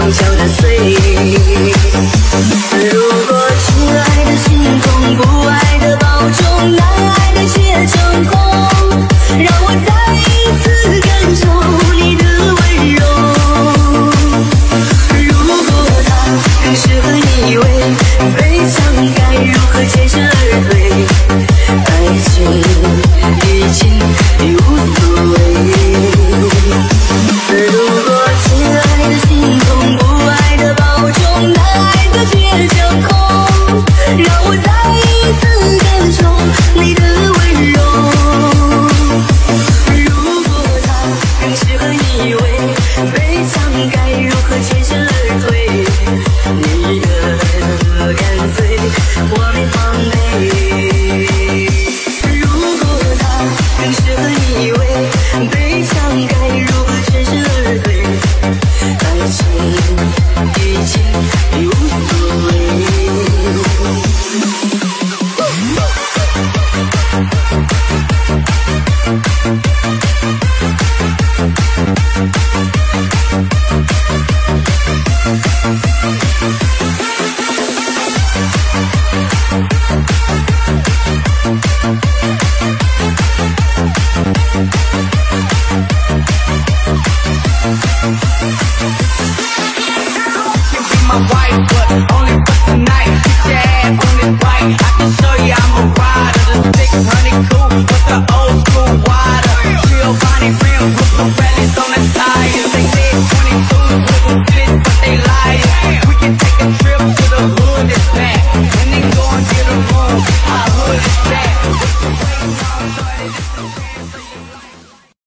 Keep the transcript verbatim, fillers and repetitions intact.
悄悄地碎。如果亲爱的心痛，不爱的保重，难爱的却成空，让我再一次感受你的温柔。如果他更适合你，以为悲伤该如何全身而退？爱情已经已无所谓。如果亲爱的心痛，不爱的保重，难爱的却成空，让我再一次感受你的温柔。如果他更适合你，以为悲伤该如何全身而退？你的干脆我没防备。如果他更适合你，以为悲伤该如何全身而退？爱情已经已无所谓。 My wife, but